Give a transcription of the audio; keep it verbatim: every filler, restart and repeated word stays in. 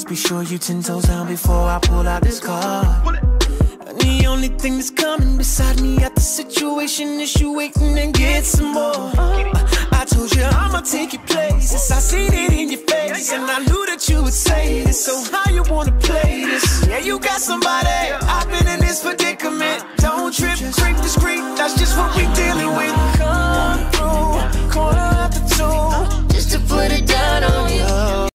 Just be sure you ten toes down before I pull out this card. And the only thing that's coming beside me at the situation is you waiting and get some more. uh, I told you I'ma take your places, I seen it in your face, and I knew that you would say this. So how you wanna play this? Yeah, you got somebody, I've been in this predicament. Don't trip, creep discreet, that's just what we dealing with.